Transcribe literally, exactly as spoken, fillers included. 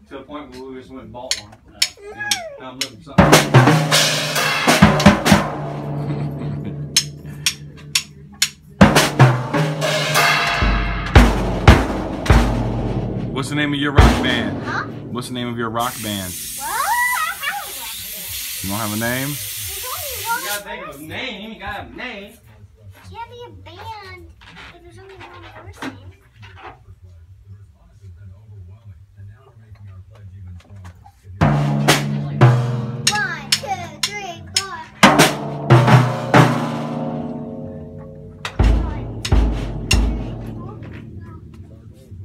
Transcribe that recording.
to a point where we just went and bought one. And now I'm looking for something. What's the name of your rock band? Huh? What's the name of your rock band? Well, I have a rock band. You don't have a name? There's only one You gotta think of a name. You gotta have a name. It can't be a band if there's only one person.